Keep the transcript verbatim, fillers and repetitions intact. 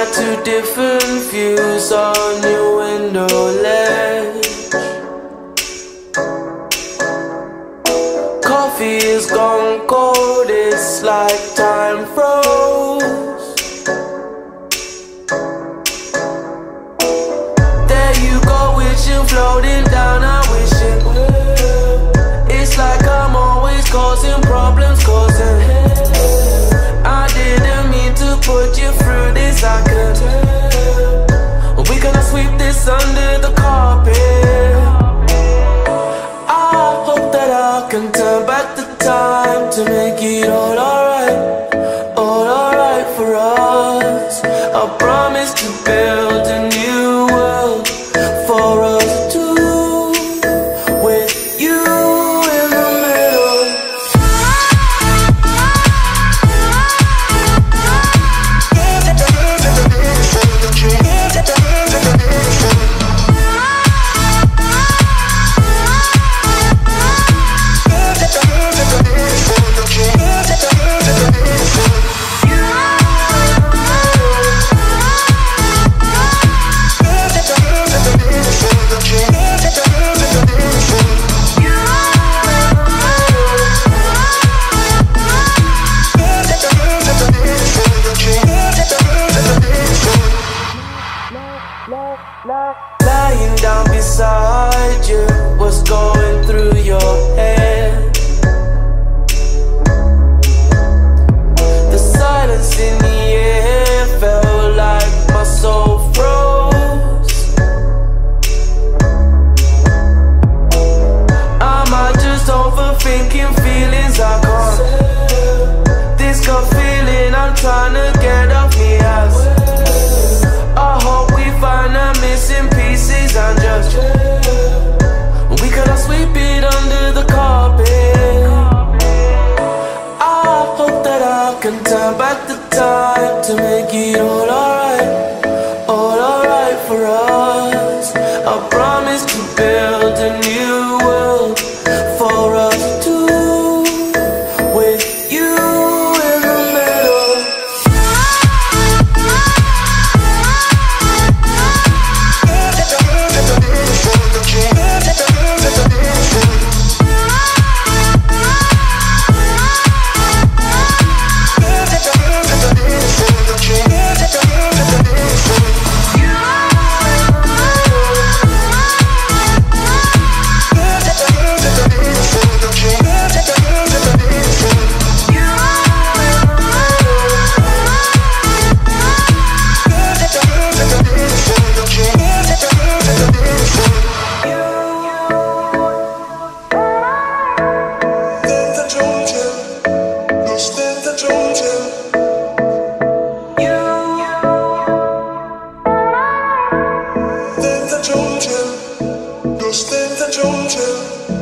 two different views on your window ledge. Coffee is gone cold, it's like time froze. There you go, wishing, floating down, I wish it will. It's like I'm always causing problems, causing I didn't mean to put you through this, I could tell. We gonna sweep this under the carpet. I hope that I can turn back the time to make it all alright, all alright for us. I promise to build a new world for us two, with you in the middle. Lying down beside you, what's going through your head? The silence in the air felt like my soul froze. Am I just overthinking feelings I can't? This gut feeling I'm trying to get off me ass. I hope we find the missing pieces and just we could have sweep it under the carpet. I hope that I can turn back the time to make it all alright, all alright for us. I promise to build a new world for us two, with you in the middle. Dentro Georgia, los dentro Georgia.